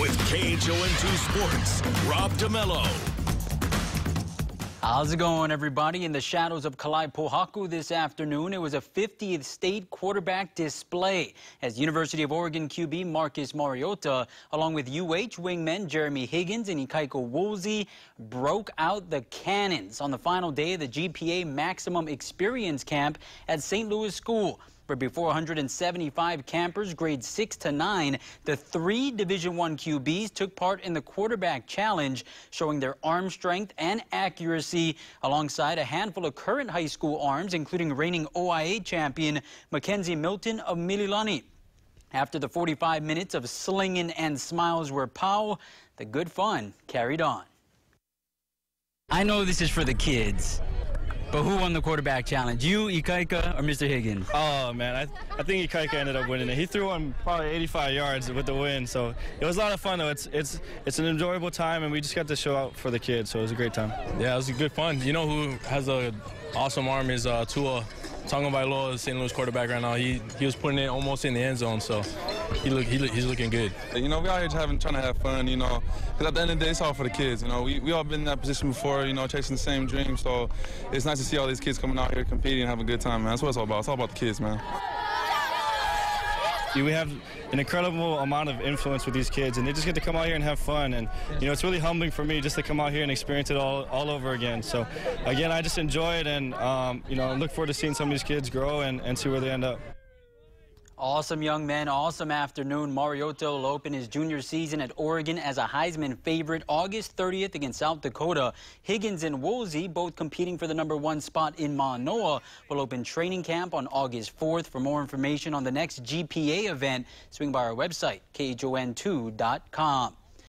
with KHON2 Sports, Rob DeMello. How's it going, everybody? In the shadows of Kalaepokahu this afternoon, it was a 50th state quarterback display as University of Oregon QB Marcus Mariota, along with UH wingmen Jeremy Higgins and Ikaika Woolsey, broke out the cannons on the final day of the GPA Maximum Experience Camp at St. Louis School, where before 175 campers grades 6 to 9, the 3 Division I QBs took part in the quarterback challenge, showing their arm strength and accuracy alongside a handful of current high school arms, including reigning OIA champion Mackenzie Milton of Mililani. After the 45 minutes of slinging and smiles were pow, the good fun carried on. I know this is for the kids, but who won the quarterback challenge? You, Ikaika, or Mr. Higgins? Oh, man, I think Ikaika ended up winning it. He threw on probably 85 yards with the win, so it was a lot of fun, though. It's an enjoyable time, and we just got to show out for the kids, so it was a great time. Yeah, it was good fun. You know who has an awesome arm is Tua Tagovailoa, St. Louis quarterback right now. He was putting it almost in the end zone, so he's looking good. You know, we out here trying to have fun, you know, because at the end of the day, it's all for the kids. You know, we all been in that position before, you know, chasing the same dream. So it's nice to see all these kids coming out here competing and having a good time, man. That's what it's all about. It's all about the kids, man. We have an incredible amount of influence with these kids, and they just get to come out here and have fun. And, you know, it's really humbling for me just to come out here and experience it all over again. So, again, I just enjoy it, and, you know, look forward to seeing some of these kids grow and see where they end up. Awesome young men, awesome afternoon. Mariota will open his junior season at Oregon as a Heisman favorite August 30th against South Dakota. Higgins and Woolsey, both competing for the #1 spot in Manoa, will open training camp on August 4th. For more information on the next GPA event, swing by our website, KHON2.com.